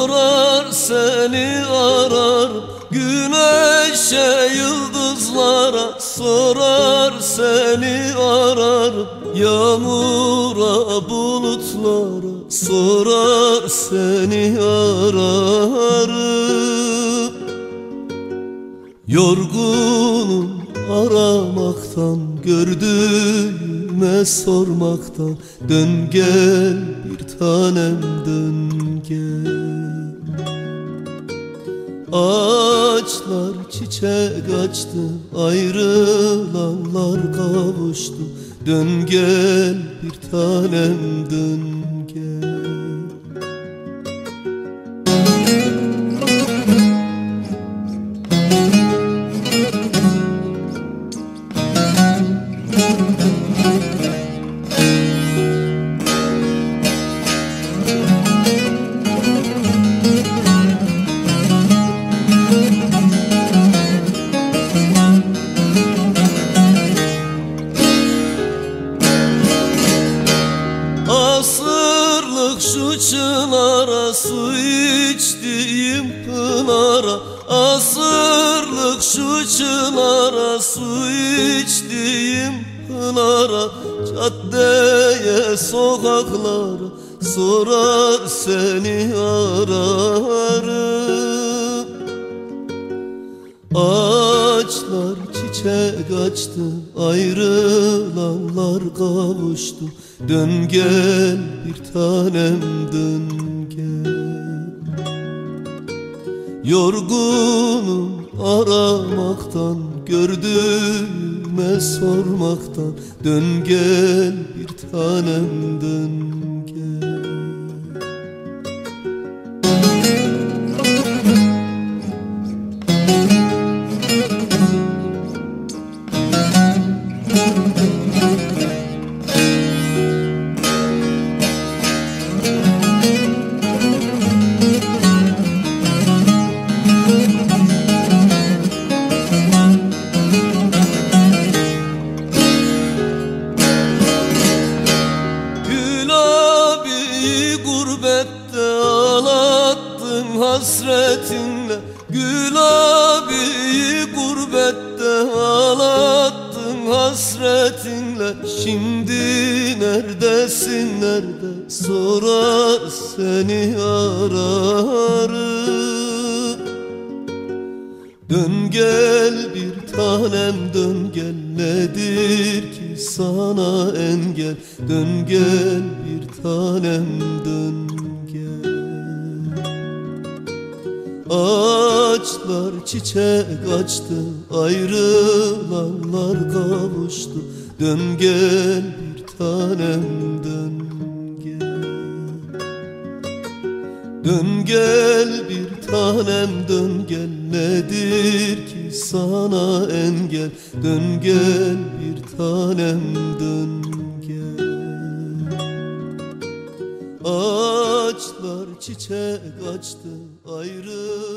sorar seni ararım. Güneşe yıldızlara sorar seni ararım. Yağmura bulutlara sorar seni ararım. Yorgunum aramaktan, gördüğüme sormaktan. Dön gel bir tanem, dön gel. Ağaçlar çiçek açtı, ayrılanlar kavuştu. Dön gel bir tanem, dön gel. Asırlık şu çınara, su içtiğim pınara. Asırlık şu çınara, su içtiğim pınara. Caddeye, sokaklara sorar seni ararım. Ağaçlar çiçek açtı, ayrılanlar kavuştu. Dön gel bir tanem, dön gel. Yorgunum aramaktan, gördüğüme sormaktan. Dön gel bir tanem, dön gel. Gurbette ağlattın hasretinle. Gül abiyi gurbette ağlattın hasretinle. Şimdi neredesin, nerede sorar seni ararım. Dön gel bir tanem, dön gel. Nedir ki sana engel? Dön gel bir tanem, dön gel. Ağaçlar çiçek açtı, ayrılanlar kavuştu. Dön gel bir tanem, dön gel. Dön gel bir tanem, dön gel. Nedir ki sana engel? Dön gel bir tanem, dön gel. Ağaçlar çiçek açtı, ayrı